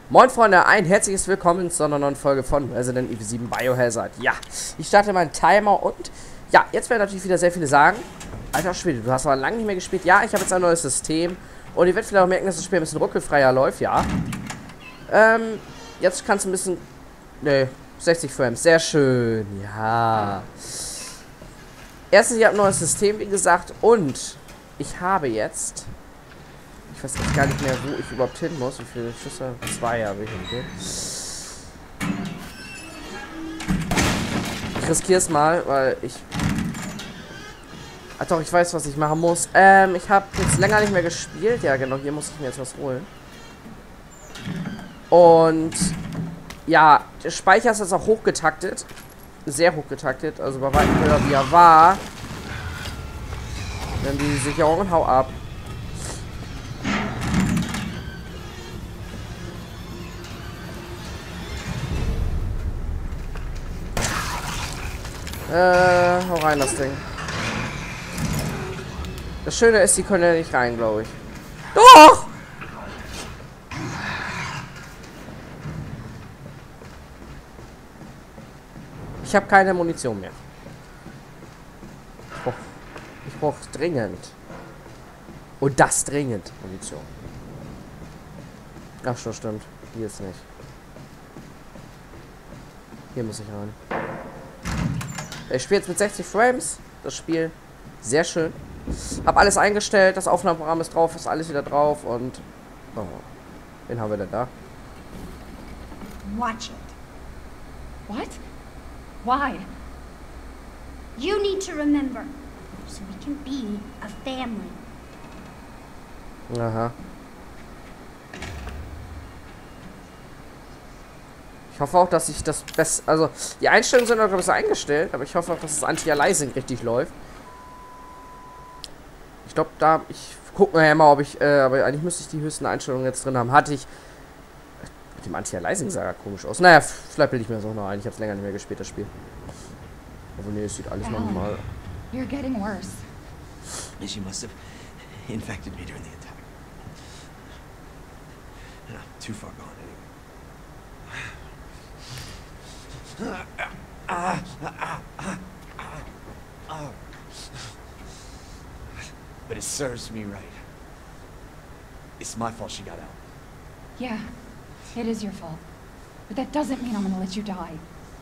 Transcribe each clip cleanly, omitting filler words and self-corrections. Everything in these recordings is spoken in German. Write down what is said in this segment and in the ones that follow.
Moin Freunde, ein herzliches Willkommen zu einer neuen Folge von Resident Evil 7 Biohazard. Ja, ich starte meinen Timer und ja, jetzt werden natürlich wieder sehr viele sagen, alter Schwede, du hast aber lange nicht mehr gespielt. Ja, ich habe jetzt ein neues System und ihr werdet vielleicht auch merken, dass das Spiel ein bisschen ruckelfreier läuft, ja. Jetzt kannst du ein bisschen, ne, 60 Frames, sehr schön, ja. Erstens, ich habe ein neues System, wie gesagt, und ich habe jetzt... Ich weiß jetzt gar nicht mehr, wo ich überhaupt hin muss. Wie viele Schüsse? 2 habe ich. Okay. Ich riskiere es mal, weil ich... Ach doch, ich weiß, was ich machen muss. Ich habe jetzt länger nicht mehr gespielt. Ja, genau, hier muss ich mir jetzt was holen. Und... Ja, der Speicher ist jetzt auch hochgetaktet. Sehr hochgetaktet. Also bei weitem höher, wie er war. Dann die Sicherung, hau ab. Hau rein, das Ding. Das Schöne ist, die können ja nicht rein, glaube ich. Doch! Ich habe keine Munition mehr. Ich brauch dringend. Und das dringend Munition. Ach schon, stimmt. Hier ist nicht. Hier muss ich rein. Ich spiele jetzt mit 60 Frames. Das Spiel sehr schön. Hab alles eingestellt. Das Aufnahmeprogramm ist drauf. Ist alles wieder drauf. Und... Oh. Wen haben wir denn da? Watch it. What? Why? You need to remember, so we can be a family. Aha. Ich hoffe auch, dass ich das best... Also, die Einstellungen sind noch, glaube ich, so eingestellt, aber ich hoffe auch, dass das Anti-Aliasing richtig läuft. Ich glaube, da... Ich gucke nachher mal, ob ich... aber eigentlich müsste ich die höchsten Einstellungen jetzt drin haben. Hatte ich... Mit dem Anti-Aliasing sah ja komisch aus. Naja, vielleicht bilde ich mir das auch noch ein. Ich habe es länger nicht mehr gespielt, das Spiel. Aber nee, es sieht alles normal. You're getting worse. She must have infected me during the attack. Yeah, too far gone anyway. But it serves me right. It's my fault she got out. Yeah, it is your fault. But that doesn't mean I'm gonna let you die.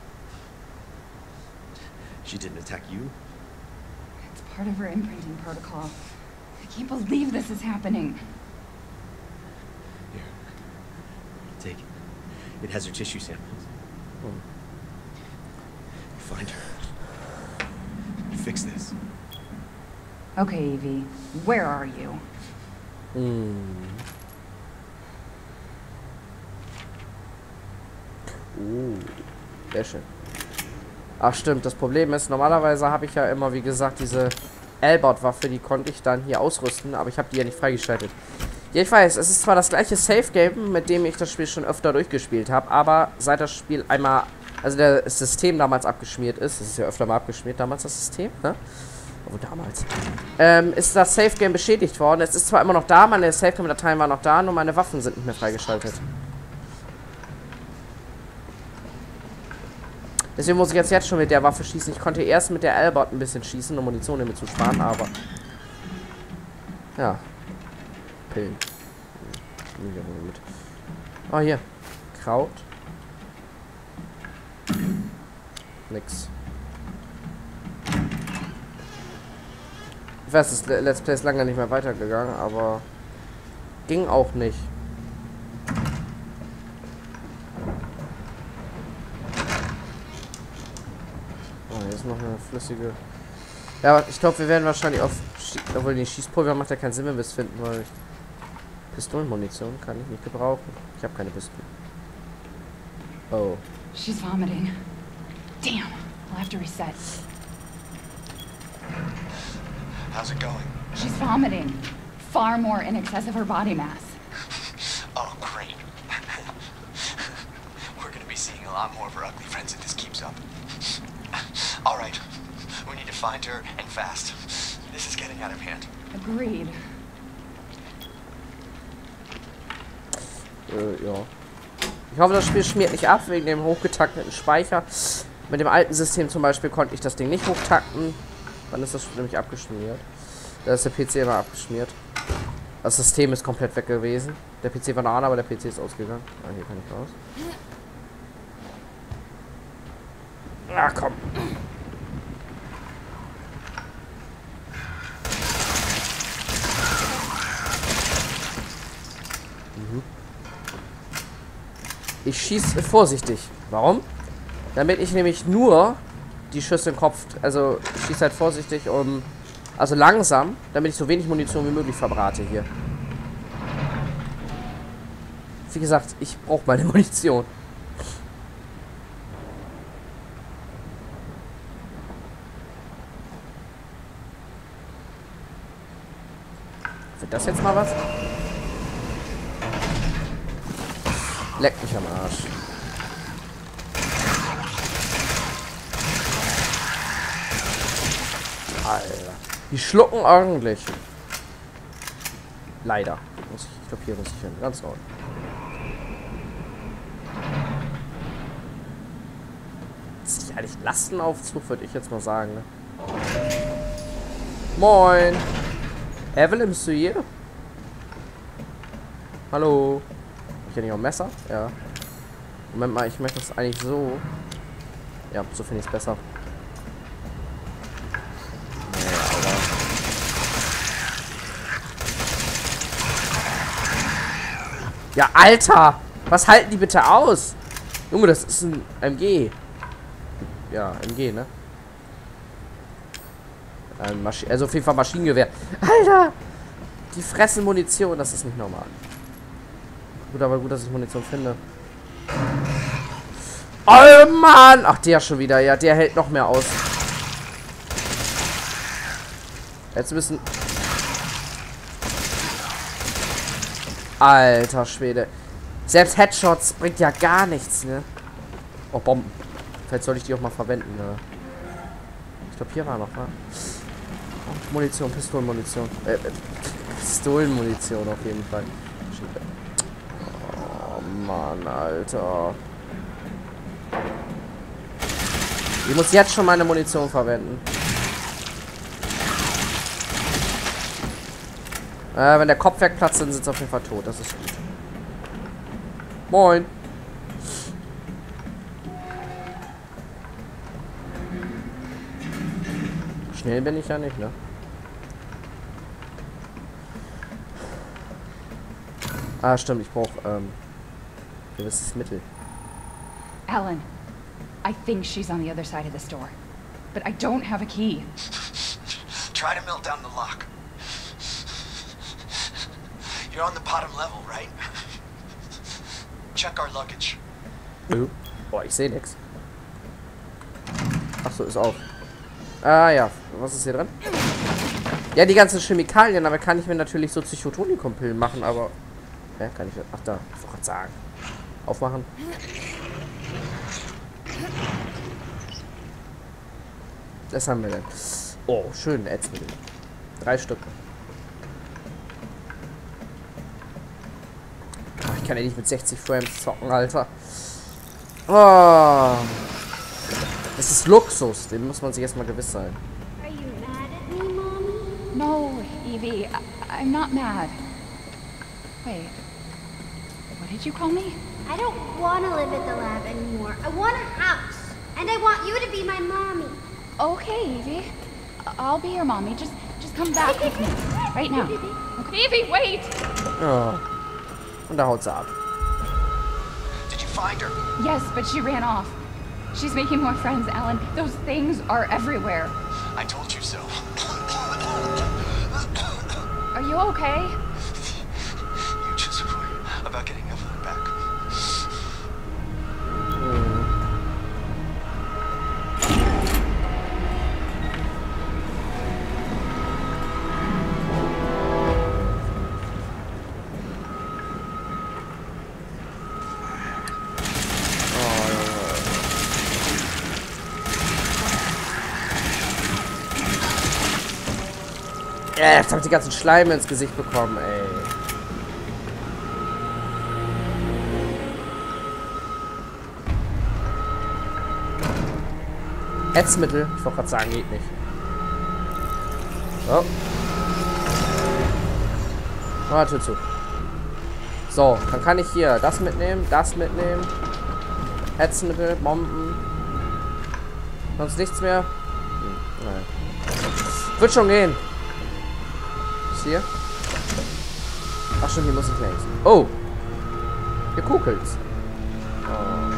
She didn't attack you? It's part of her imprinting protocol. I can't believe this is happening. Here. Take it. It has her tissue samples. Oh. You find her. You fix this. Okay, Evie, where are you? Sehr schön. Ach stimmt, das Problem ist, normalerweise habe ich ja immer, wie gesagt, diese L-Bot-Waffe, die konnte ich dann hier ausrüsten, aber ich habe die ja nicht freigeschaltet. Ja, ich weiß, es ist zwar das gleiche Safe-Game, mit dem ich das Spiel schon öfter durchgespielt habe, aber seit das Spiel einmal, also das System damals abgeschmiert ist, das ist ja öfter mal abgeschmiert, damals das System, ne? Oh, damals. Ist das Safe-Game beschädigt worden. Es ist zwar immer noch da, meine Safe-Game-Dateien waren noch da, nur meine Waffen sind nicht mehr freigeschaltet. Deswegen muss ich jetzt schon mit der Waffe schießen. Ich konnte erst mit der L-Bot ein bisschen schießen, um Munition damit zu sparen, aber... Ja. Pillen. Oh, hier. Kraut. Nix. Ich weiß, das Let's Play ist lange nicht mehr weitergegangen, aber... Ging auch nicht. Hier ist noch eine flüssige... Ja, ich glaube, wir werden wahrscheinlich auf... Obwohl, die Schießpulver macht ja keinen Sinn, wenn wir es finden, weil... Pistolenmunition kann ich nicht gebrauchen. Ich habe keine Pistolen. Oh. She's vomiting. Damn, I'll have to reset. How's it going? She's vomiting. Far more in excess of her body mass. Oh, great. We're gonna be seeing a lot more of her ugly friends if this keeps up. All right. We need to find her, and fast. This is getting out of hand. Agreed. Ja. Ich hoffe, das Spiel schmiert nicht ab wegen dem hochgetakteten Speicher. Mit dem alten System zum Beispiel konnte ich das Ding nicht hochtakten. Dann ist das nämlich abgeschmiert. Da ist der PC immer abgeschmiert. Das System ist komplett weg gewesen. Der PC war noch an, aber der PC ist ausgegangen. Ah, hier kann ich raus. Ah, komm. Ich schieße vorsichtig. Warum? Damit ich nämlich nur die Schüsse im Kopf... Also, ich schieße halt vorsichtig, also langsam, damit ich so wenig Munition wie möglich verbrate hier. Wie gesagt, ich brauche meine Munition. Wird das jetzt mal was? Leck mich am Arsch. Alter. Die schlucken ordentlich. Leider. Ich glaube, hier muss ich hin. Ganz neu. Das ist ja nicht Lastenaufzug, würde ich jetzt mal sagen. Ne? Moin. Evelyn, bist du hier? Hallo. Ich hätte nicht auch ein Messer? Ja. Moment mal, ich möchte das eigentlich so. Ja, so finde ich es besser. Ja, Alter! Was halten die bitte aus? Junge, das ist ein MG. Ja, MG, ne? Also auf jeden Fall Maschinengewehr. Alter! Die fressen Munition, das ist nicht normal. Gut, aber gut, dass ich Munition finde. Oh Mann! Ach, der schon wieder. Ja, der hält noch mehr aus. Jetzt müssen... Alter Schwede. Selbst Headshots bringt ja gar nichts, ne? Oh, Bomben. Vielleicht soll ich die auch mal verwenden, ne? Ich glaube, hier war noch, ne? Oh, Munition, Pistolenmunition. Pistolenmunition auf jeden Fall. Oh, Mann, Alter. Ich muss jetzt schon meine Munition verwenden. Wenn der Kopf wegplatzt, dann sind sie auf jeden Fall tot. Das ist gut. Moin. Schnell bin ich ja nicht, ne? Ah, stimmt. Ich brauche gewisses Mittel. Alan, I think she's on the other side of this door, but I don't have a key. Try to melt down the lock. You're on the bottom level, right? Check our luggage. Boah, ich sehe nichts. Ach so, ist auf. Ah ja, was ist hier drin? Ja, die ganzen Chemikalien, aber kann ich mir natürlich so Psychotonikumpillen machen, aber... Ja, kann ich... Ach da, ich wollte gerade sagen. Aufmachen. Das haben wir denn. Oh, schön, Ätzmittel. 3 Stück. Ich kann ja nicht mit 60 Frames zocken, Alter. Oh. Das ist Luxus, dem muss man sich erstmal gewiss sein. Are you mad at me, Mommy? No, Evie, I'm not mad. Wait, what did you call me? I don't want to live at the lab anymore. I want a house. And I want you to be my mommy. Okay, Evie. I'll be your mommy. Just come back with me. Right now. Okay, Evie, wait! Oh. Und da haut sie ab. Did you find her? Yes, but she ran off. She's making more friends, Alan. Those things are everywhere. I told you so. Are you okay? You just worry about getting Evelyn back. Jetzt hab ich die ganzen Schleime ins Gesicht bekommen, ey. Hetzmittel. Ich wollte gerade sagen, geht nicht. So. Oh, Tür zu. So, dann kann ich hier das mitnehmen. Hetzmittel, Bomben. Sonst nichts mehr. Nein. Wird schon gehen. Ist hier? Ach schon, hier muss ich längs. Oh! Hier kugelt's. Oh.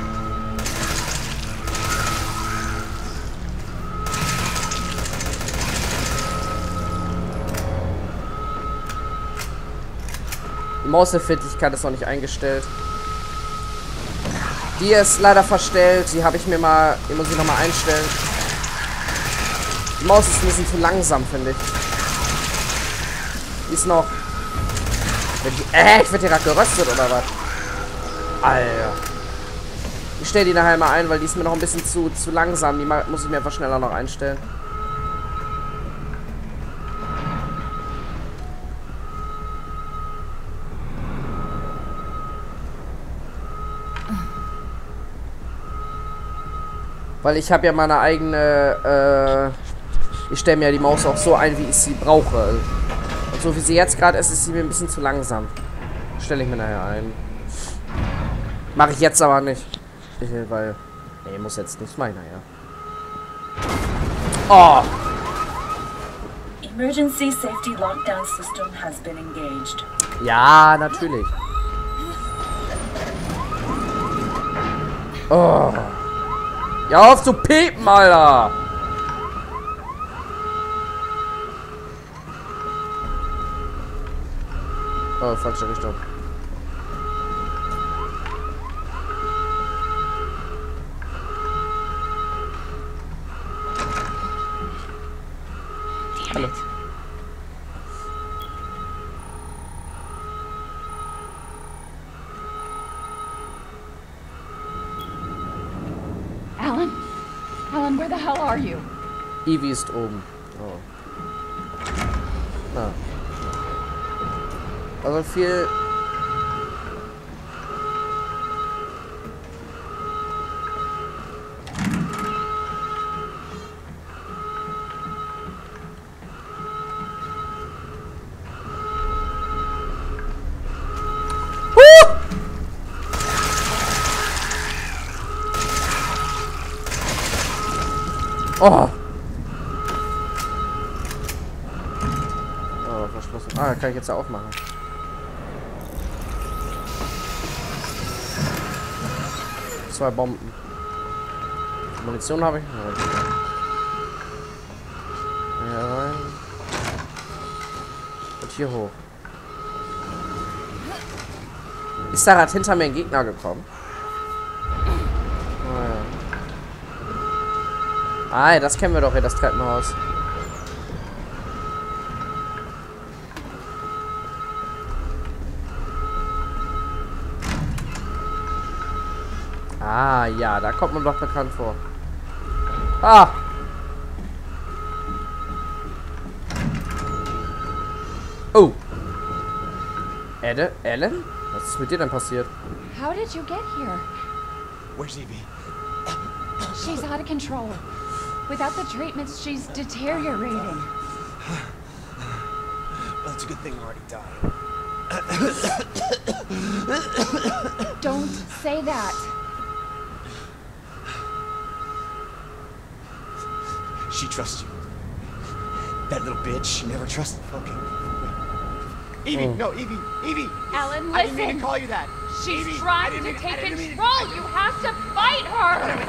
Die Mausempfindlichkeit ist noch nicht eingestellt. Die ist leider verstellt. Die habe ich mir mal... Die muss ich nochmal einstellen. Die Maus ist ein bisschen zu langsam, finde ich. Die ist noch... ich werde direkt geröstet, oder was? Alter. Ich stelle die nachher mal ein, weil die ist mir noch ein bisschen zu langsam. Die muss ich mir einfach schneller noch einstellen. Weil ich habe ja meine eigene, ich stelle mir ja die Maus auch so ein, wie ich sie brauche. Und so wie sie jetzt gerade ist sie mir ein bisschen zu langsam. Stelle ich mir nachher ein. Mache ich jetzt aber nicht. Weil, nee, muss jetzt nicht, meine ja. Oh! Emergency safety lockdown system has been engaged. Ja, natürlich. Oh. Ja, auf zu piepen, Alter! Oh, falsche Richtung. Hallo. Alan, where the hell are you? Evie ist oben. Oh. Ah. Also viel... Oh! Oh, verschlossen. Ah, kann ich jetzt ja aufmachen. Zwei Bomben. Munition habe ich. Hier rein. Und hier hoch. Ist da gerade hinter mir ein Gegner gekommen? Oh ja. Ah, das kennen wir doch hier, das Treppenhaus. Ah, ja, da kommt man doch bekannt vor. Ah! Oh! Ellen? Was ist mit dir denn passiert? How did you get here? Where's Evie? She's out of control. Without the treatments, she's deteriorating. Well, it's a good thing we're already dying. Don't say that. She trusts you. That little bitch, she never trusted. Okay. Wait. Evie, no, Evie. Alan, I didn't mean listen. to call you that. She's Evie, I trying didn't to mean- take I didn't mean- control. You have to fight her.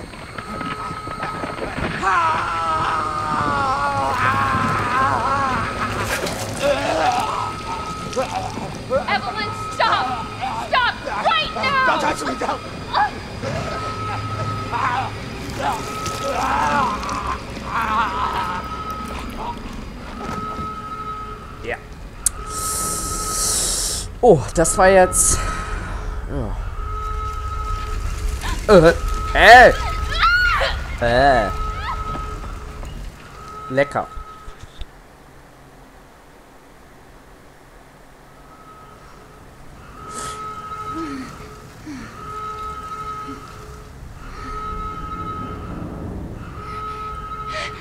Evelyn, stop! Stop right now! Don't touch me, don't! Ja. Oh, das war jetzt... Ja. Lecker.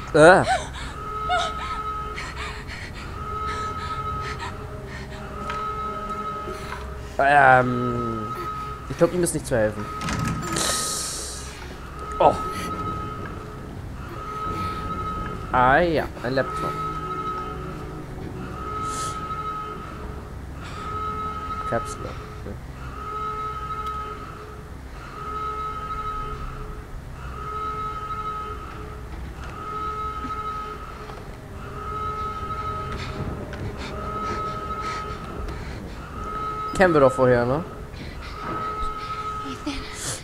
Ich glaube, ihm ist nicht zu helfen. Oh. Ah ja, ein Laptop. Caps Lock. Okay. Kennen wir doch vorher, ne? Ethan.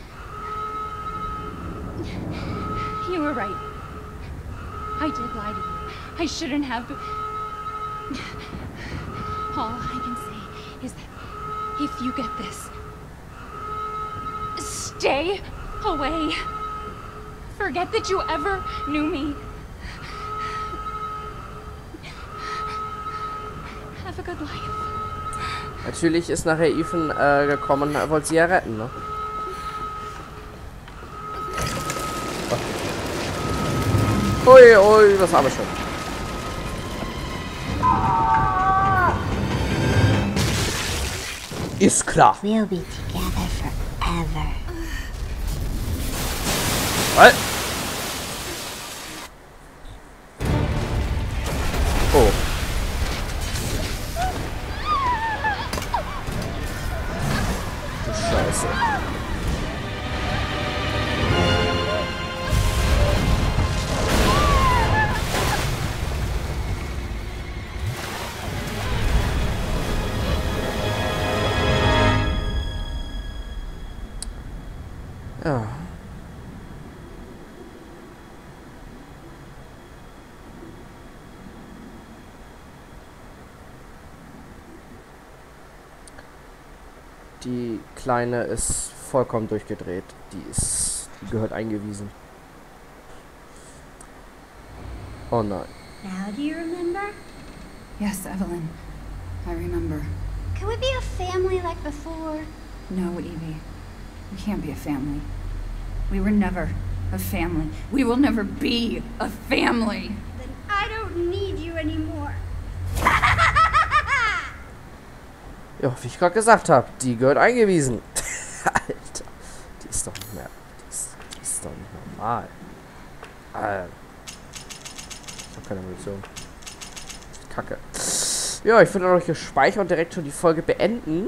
You were right. I did lie to you. I shouldn't have. All I can say is that if you get this, stay away. Forget that you ever knew me. Have a good life. Natürlich ist nachher Ethan gekommen und wollte sie ja retten, ne? Oh. Ui, ui, das arme schon. Ist klar. We'll be together forever. Was? Oh. Du Scheiße. Ja. Die Kleine ist vollkommen durchgedreht. Die gehört eingewiesen. Oh nein. Now do you remember? Yes, Evelyn. I remember. Can we be a family like before? No, Evie. We can't be a family. We were never a family. We will never be a family. Then I don't need you anymore. Ja, wie ich gerade gesagt habe, die gehört eingewiesen. Alter, die ist doch nicht mehr. Die ist doch nicht normal. Alter. Ich habe keine Munition. Kacke. Ja, ich würde noch gespeichert und direkt schon die Folge beenden.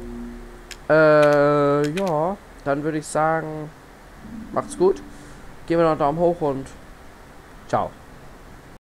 Ja, dann würde ich sagen, macht's gut. Geben wir noch einen Daumen hoch und ciao.